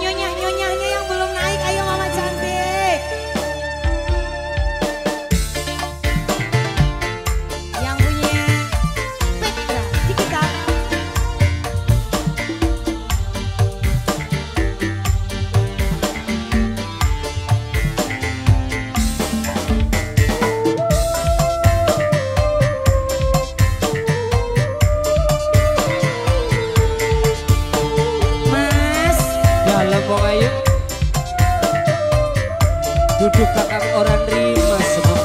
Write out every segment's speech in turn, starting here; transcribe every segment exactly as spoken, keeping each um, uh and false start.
nyonya-nyonyanya yang belum naik, ayo mama cantik. Yang punya Petra, Cikita. Duduk kakak orang rima semua.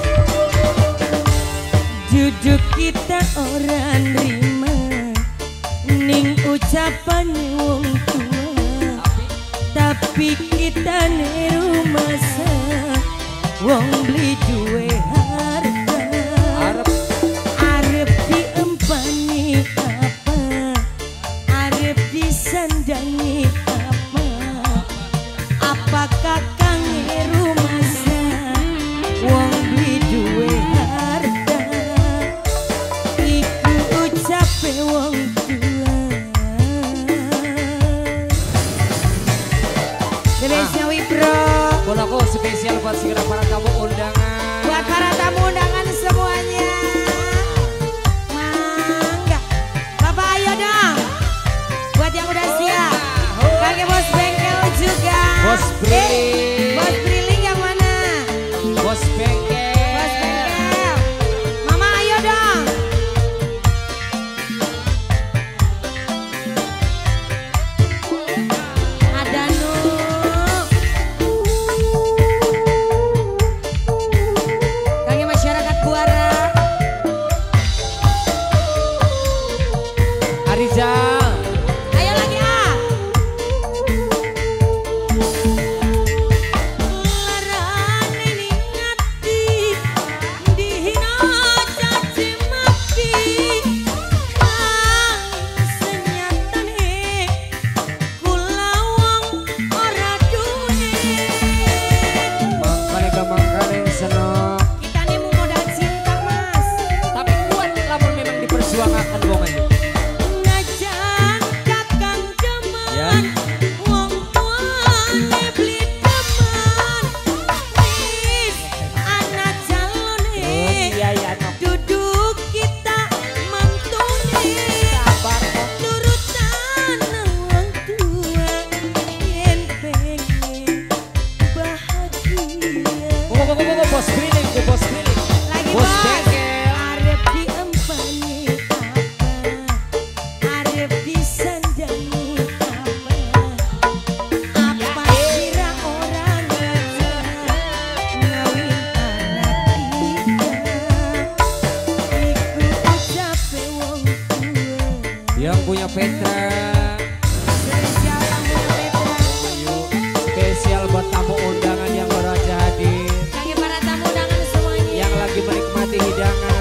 Duduk kita orang rima, ning ucapan wong tua. Tapi kita nih rumah sa, wong beli duwe harta. Arep Arep diempani apa, arep disandangi apa. Apakah kang rumah sa, wong beli duwe harta. Iku ucape wong tua. Spesial Wipro, Bolaku spesial buat segera para tamu undangan. buat para tamu undangan semuanya. Mangga, Bapak ayo dong. Buat yang udah siap, kakek bos bengkel juga. Bos Eh, Briling. bos Briling yang mana? Bos bengkel. Bos bengkel. Mama ayo dong. Ada Nu. Kaki masyarakat Buara. Arizal. Ayo lagi ah. Larane ning ati, dihina caci maki. Nanging senyatane kula wong ora duwe. Mangkane gamangkane senok. Kita nih mau modal cinta mas. Tapi kuat lamun memang diperjuangkan wong aja. Najan kakang Ya. demen, wong tuane beli demen. Wis anak calone, Terus iya ya nok. duduk kita mantune. Sabar kok. Nurutan wong tua, yen pengen bahagia. Oh, oh, oh, oh, bos Briling, oh, bos Briling. Lagi Bos bos, bengkel. arep diempani apa, arep disandangi apa. Apa kira orang aja ngawin anak kita. Iku ucape wong tua. Yang punya Petra. Spesial tamu Petra. Yuk, spesial buat tamu undangan yang baru aja hadir. Kaki para tamu undangan semuanya. Yang lagi menikmati hidangan.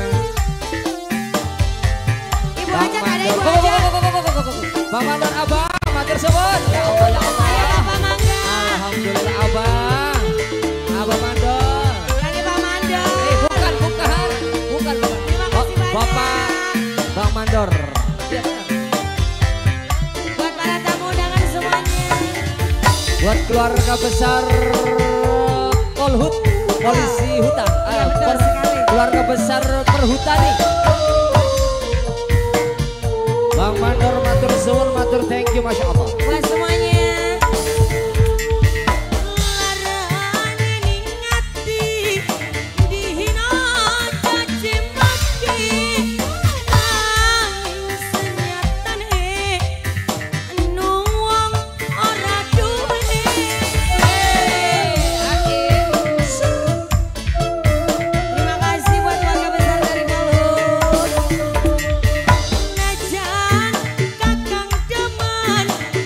Ibu Bang aja ada Mandor. ibu Kok, aja. kok, kok, kok, kok, kok, kok. Bang Mandor abang, matur suwun. Ya Allah, ya Allah. Ayo Bapak Mangga. Alhamdulillah abang. Abang Mandor. Kaki Pak Mando. Eh, bukan, bukan. Bukan, bukan. Terima Oh, kasih banyak. Bapak Bang Mandor. Ya, benar. Buat para tamu undangan semuanya. Buat keluarga besar Polhut, polisi hutan. Iya, Ah, betul per- sekali. Keluarga besar perhutani. Bang Mandor matur suwun, matur thank you, masya Allah. Buat semuanya. Larane ning ati, dihina caci maki. Nanging senyatane anu wong ora duwe. Terima kasih buat keluarga besar dari Polhut. Najan kakang demen,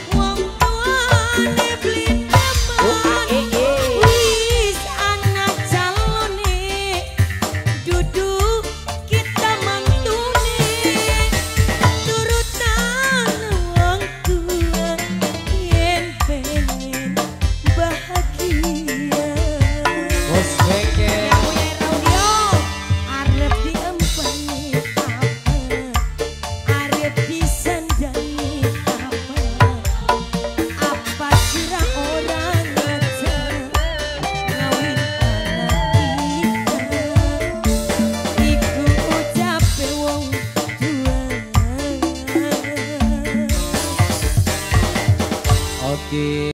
Haji.